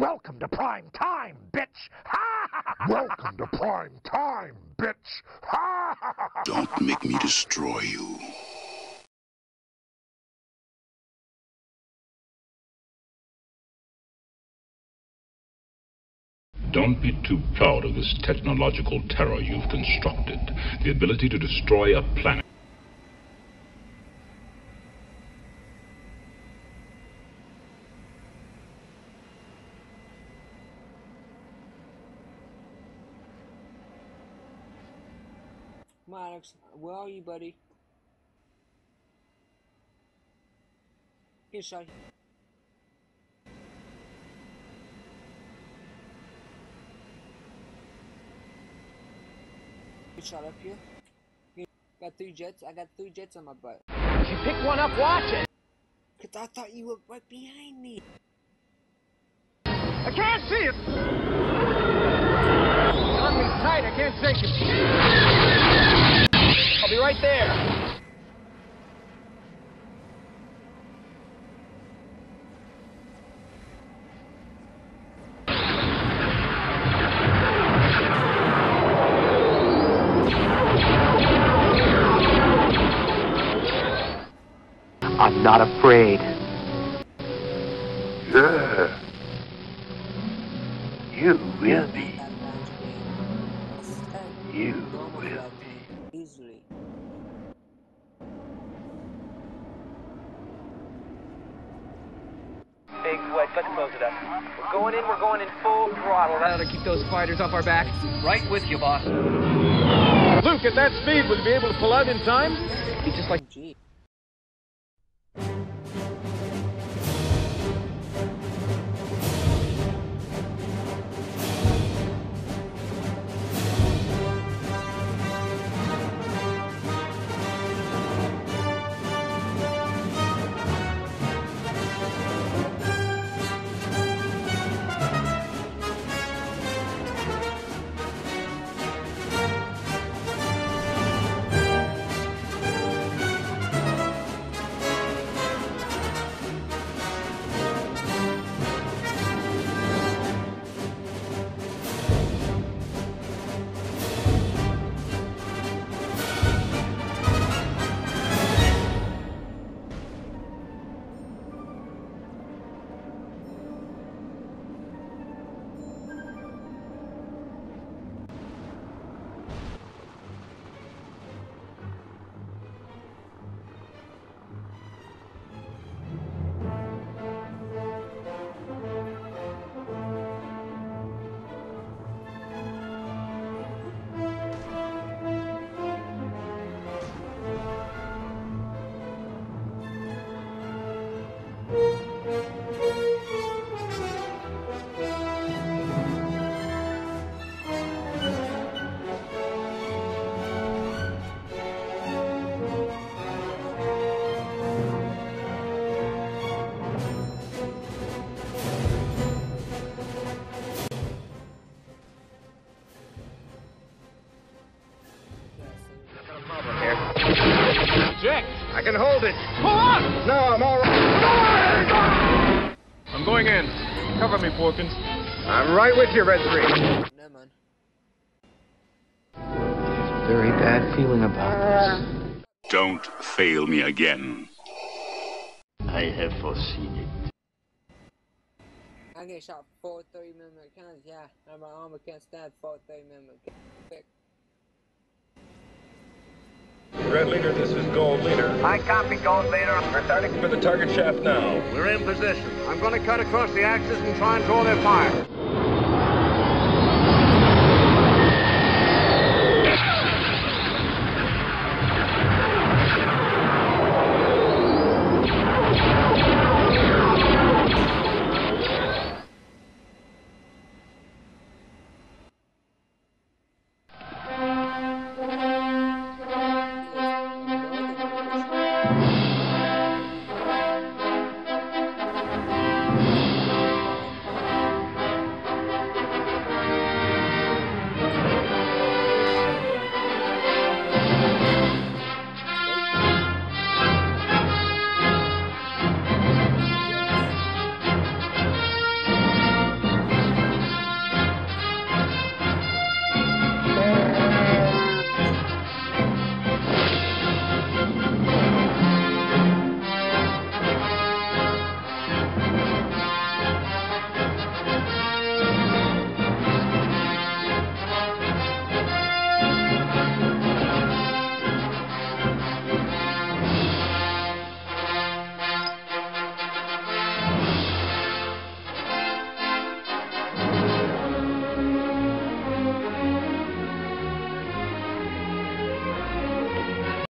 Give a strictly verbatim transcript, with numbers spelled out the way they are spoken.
Welcome to prime time, bitch! Welcome to prime time, bitch! Don't make me destroy you. Don't be too proud of this technological terror you've constructed. The ability to destroy a planet. Come on, Alex. Where are you, buddy? Here, shot. Good shot up here. Got three jets. I got three jets on my butt. If you pick one up, watch it. Cause I thought you were right behind me. I can't see it. Got me tight. I can't take it. I'll be right there. I'm not afraid. Yeah. You will be. You will be. Easily. Big Wedge, let's close it up. We're going in, we're going in full throttle. That ought to keep those fighters off our back. Right with you, boss. Luke, at that speed, will you be able to pull out in time? Be just like... Gee. Jack, I can hold it. Pull on! No, I'm all right. I'm going in. Cover me, Porkins. I'm right with you, Red three. Never mind. Very bad feeling about this. Don't fail me again. I have foreseen it. I get shot four thirty millimeter cannons. Yeah, and my armor can't stand four thirty millimeter cannons. Red Leader, this is Gold Leader. I copy, Gold Leader. We're starting for the target shaft now. We're in position. I'm going to cut across the axis and try and draw their fire.